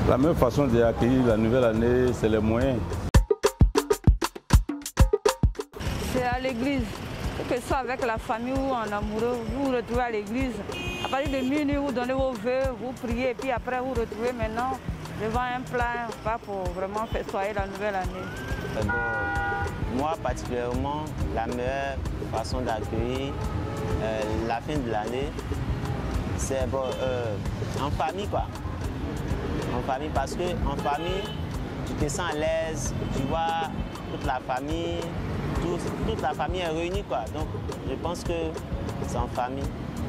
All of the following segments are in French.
La meilleure façon d'accueillir la nouvelle année, c'est les moyens. C'est à l'église. Que ce soit avec la famille ou en amoureux, vous vous retrouvez à l'église. À partir de minuit, vous donnez vos vœux, vous priez, et puis après vous retrouvez maintenant devant un plat pour vraiment festoyer la nouvelle année. Moi, particulièrement, la meilleure façon d'accueillir la fin de l'année, c'est en famille, quoi. En famille, parce qu'en famille, tu te sens à l'aise, tu vois toute la famille. Toute la famille est réunie, quoi. Donc, je pense que c'est en famille.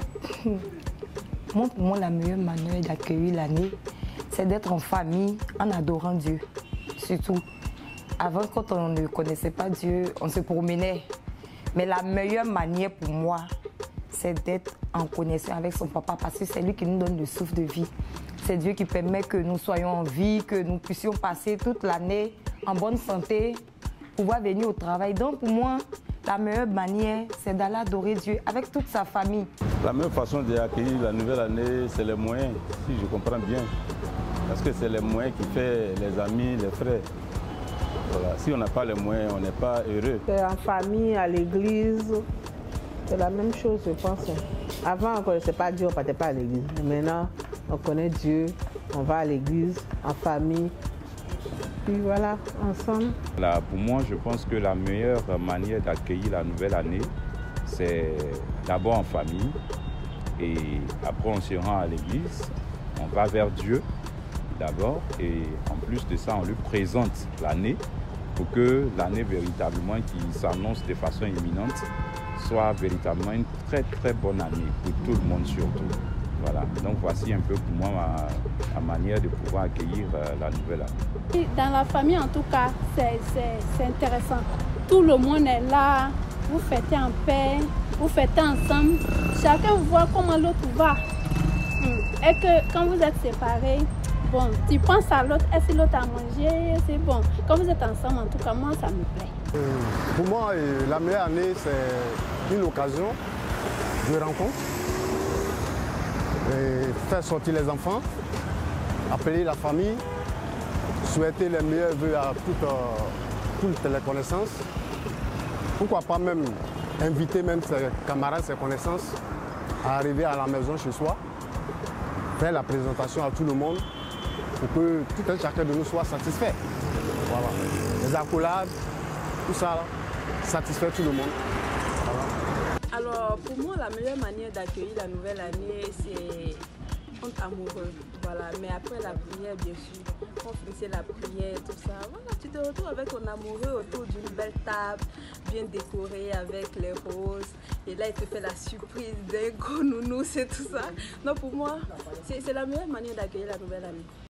Pour moi, la meilleure manière d'accueillir l'année, c'est d'être en famille, en adorant Dieu. Surtout, avant, quand on ne connaissait pas Dieu, on se promenait. Mais la meilleure manière pour moi, c'est d'être en connexion avec son papa, parce que c'est lui qui nous donne le souffle de vie. C'est Dieu qui permet que nous soyons en vie, que nous puissions passer toute l'année en bonne santé, pouvoir venir au travail. Donc pour moi, la meilleure manière, c'est d'aller adorer Dieu avec toute sa famille. La meilleure façon d'accueillir la nouvelle année, c'est les moyens, si je comprends bien. Parce que c'est les moyens qui font les amis, les frères. Voilà. Si on n'a pas les moyens, on n'est pas heureux. En famille, à l'église, c'est la même chose, je pense. Avant, on ne connaissait pas Dieu, on ne partait pas à l'église. Maintenant, on connaît Dieu, on va à l'église, en famille. Puis voilà, ensemble. Là, pour moi, je pense que la meilleure manière d'accueillir la nouvelle année, c'est d'abord en famille. Et après, on se rend à l'église. On va vers Dieu d'abord. Et en plus de ça, on lui présente l'année pour que l'année véritablement qui s'annonce de façon imminente soit véritablement une très très bonne année pour tout le monde surtout. Voilà, donc voici un peu pour moi ma manière de pouvoir accueillir la nouvelle année. Dans la famille, en tout cas, c'est intéressant. Tout le monde est là, vous fêtez en paix, vous fêtez ensemble. Chacun voit comment l'autre va. Et que quand vous êtes séparés, bon, tu penses à l'autre, est-ce que l'autre a mangé, c'est bon. Quand vous êtes ensemble, en tout cas, moi, ça me plaît. Pour moi, la meilleure année, c'est une occasion de rencontre. Et faire sortir les enfants, appeler la famille, souhaiter les meilleurs vœux à toutes les connaissances. Pourquoi pas même inviter même ses camarades, ses connaissances à arriver à la maison chez soi, faire la présentation à tout le monde pour que tout un chacun de nous soit satisfait. Voilà. Les accolades, tout ça, là, satisfait tout le monde. Voilà. Alors, pour moi, la meilleure manière d'accueillir la nouvelle année, c'est entre amoureux. Voilà. Mais après la prière, bien sûr, on finissait la prière, tout ça. Voilà, tu te retrouves avec ton amoureux autour d'une belle table, bien décorée avec les roses. Et là, il te fait la surprise d'un gros nounours et tout ça. Donc, pour moi, c'est la meilleure manière d'accueillir la nouvelle année.